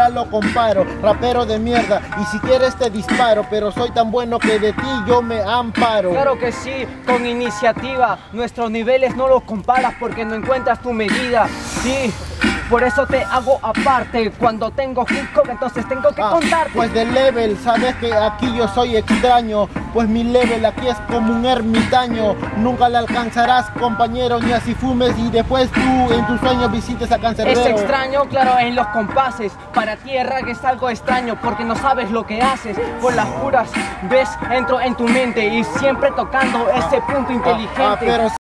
siquiera lo comparo. Rapero de mierda, y si quieres te disparo, pero soy tan bueno que de ti yo me amparo. Claro que sí, con iniciativa, nuestros niveles no los comparas porque no encuentras tu medida. Sí, por eso te hago aparte. Cuando tengo hip hop, entonces tengo que contarte. Pues del level, sabes que aquí yo soy extraño. Pues mi level aquí es como un ermitaño. Nunca le alcanzarás, compañero, ni así fumes y después tú en tus sueños visites a Cancerbero. Es extraño, claro, en los compases. Para ti el rap es algo extraño porque no sabes lo que haces. Con las puras ves, entro en tu mente y siempre tocando ese punto inteligente. Pero